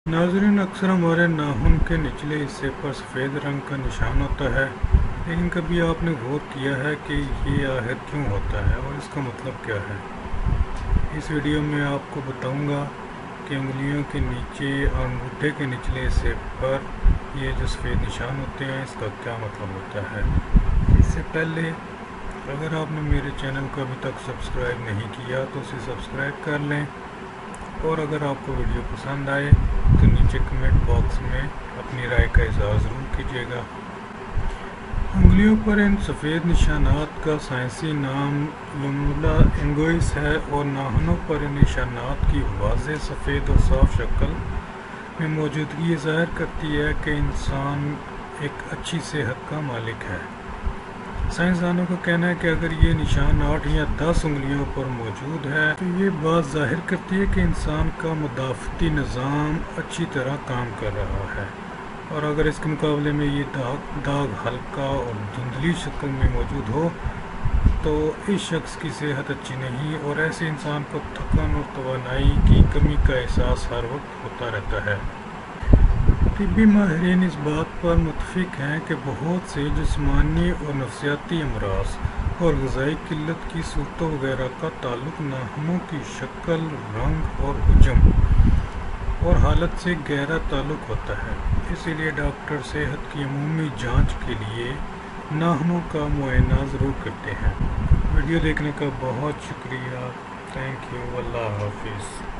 ناظرین، اکثر ہمارے ناخن کے نچلے حصے پر سفید رنگ کا نشان ہوتا ہے، لیکن کبھی آپ نے غور کیا ہے کہ یہ آخر کیوں ہوتا ہے اور اس کا مطلب کیا ہے؟ اس ویڈیو میں آپ کو بتاؤں گا کہ انگلیوں کے نیچے اور انگوٹھے کے نچلے حصے پر یہ جو سفید نشان ہوتے ہیں اس کا کیا مطلب ہوتا ہے۔ اس سے پہلے اگر آپ نے میرے چینل کو ابھی تک سبسکرائب نہیں کیا تو اسے سبسکرائب کر لیں، اور اگر آپ کو ویڈیو پسند آئے تو نیچے کمنٹ باکس میں اپنی رائے کا اظہار ضرور کیجیے گا۔ انگلیوں پر ان سفید نشانات کا سائنسی نام لونولا انگوئس ہے، اور ناخنوں پر ان نشانات کی واضح سفید اور صاف شکل میں موجودگی ظاہر کرتی ہے کہ انسان ایک اچھی صحت کا مالک ہے۔ سائنسدانوں کا کہنا ہے کہ اگر یہ نشان 8 یا 10 انگلیوں پر موجود ہے تو یہ بات ظاہر کرتی ہے کہ انسان کا مدافعتی نظام اچھی طرح کام کر رہا ہے، اور اگر اس کے مقابلے میں یہ داغ ہلکا اور دھندلی شکل میں موجود ہو تو اس شخص کی صحت اچھی نہیں، اور ایسے انسان کو تھکن اور توانائی کی کمی کا احساس ہر وقت ہوتا رہتا ہے۔ طبی ماہرین اس بات پر متفق ہیں کہ بہت سے جسمانی اور نفسیاتی امراض اور غذائی قلت کی صورتوں وغیرہ کا تعلق ناخنوں کی شکل، رنگ اور حجم اور حالت سے گہرا تعلق ہوتا ہے۔ اسی لیے ڈاکٹر صحت کی عمومی جانچ کے لیے ناخنوں کا معائنہ ضرور کرتے ہیں۔ ویڈیو دیکھنے کا بہت شکریہ۔ Thank you. اللہ حافظ۔